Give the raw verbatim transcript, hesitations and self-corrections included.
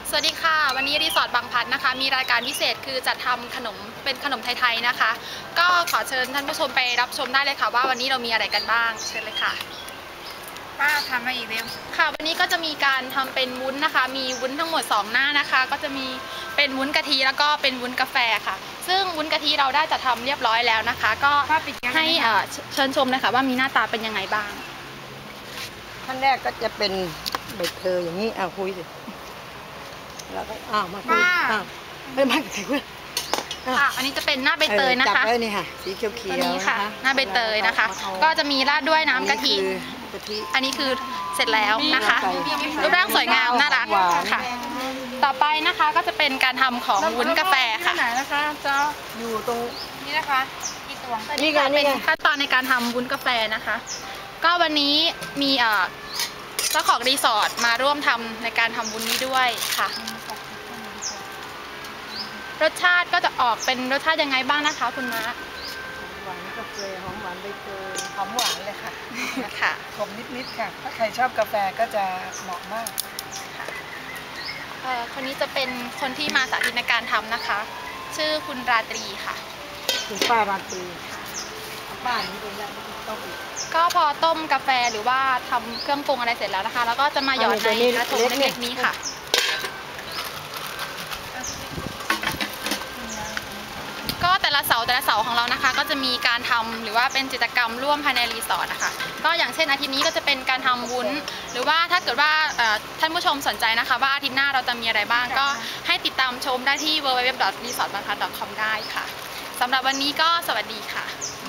สวัสดีค่ะวันนี้รีสอร์ทบางพลัดนะคะมีรายการพิเศษคือจัดทำขนมเป็นขนมไทยๆนะคะก็ขอเชิญท่านผู้ชมไปรับชมได้เลยค่ะว่าวันนี้เรามีอะไรกันบ้างเชิญเลยค่ะป้าทำมาอีกเร็วค่ะวันนี้ก็จะมีการทำเป็นวุ้นนะคะมีวุ้นทั้งหมดสองหน้านะคะก็จะมีเป็นวุ้นกะทิแล้วก็เป็นวุ้นกาแฟค่ะซึ่งวุ้นกะทิเราได้จัดทำเรียบร้อยแล้วนะคะก็ให้เชิญชมเลยค่ะว่ามีหน้าตาเป็นยังไงบ้างขั้นแรกก็จะเป็นใบเตยอย่างนี้อ้าวคุยสิแล้วก็อ้าวมาคุยอ้าวไม่มาคุยค่ะอันนี้จะเป็นหน้าใบเตยนะคะจับไว้นี่ค่ะสีเขียวๆตัวนี้ค่ะหน้าใบเตยนะคะก็จะมีราดด้วยน้ำกะทิอันนี้คือเสร็จแล้วนะคะรูปร่างสวยงามน่ารักค่ะต่อไปนะคะก็จะเป็นการทำของวุ้นกาแฟค่ะไหนนะคะจะอยู่ตรงนี้นะคะที่ตวงนี่ก็เป็นขั้นตอนในการทำวุ้นกาแฟนะคะก็วันนี้มีเจ้าของรีสอร์ทมาร่วมทำในการทำวุ้นนี้ด้วยค่ะรสชาติก็จะออกเป็นรสชาติยังไงบ้างนะคะคุณม้าหวานกาแฟหอมหวานใบเตยหอมหวานเลยค่ะค่ะขมนิดๆค่ะถ้าใครชอบกาแฟก็จะเหมาะมากค่ะคนนี้จะเป็นคนที่มาสาธิตในการทำนะคะชื่อคุณราตรีค่ะคุณป้าราตรีป้านี้เป็นยังต้องอีกก็พอต้มกาแฟหรือว่าทำเครื่องปรุงอะไรเสร็จแล้วนะคะแล้วก็จะมาหยอดในกระทงเล็กๆนี้ค่ะก็แต่ละเสาแต่ละเสาของเรานะคะก็จะมีการทำหรือว่าเป็นกิจกรรมร่วมภายในรีสอร์ทนะคะก็อย่างเช่นอาทิตย์นี้ก็จะเป็นการทำวุ้นหรือว่าถ้าเกิดว่าท่านผู้ชมสนใจนะคะว่าอาทิตย์หน้าเราจะมีอะไรบ้างก็ให้ติดตามชมได้ที่ ดับเบิลยู ดับเบิลยู ดับเบิลยู ดอท รีสอร์ทบางพลัด ดอท คอม ได้ค่ะสำหรับวันนี้ก็สวัสดีค่ะ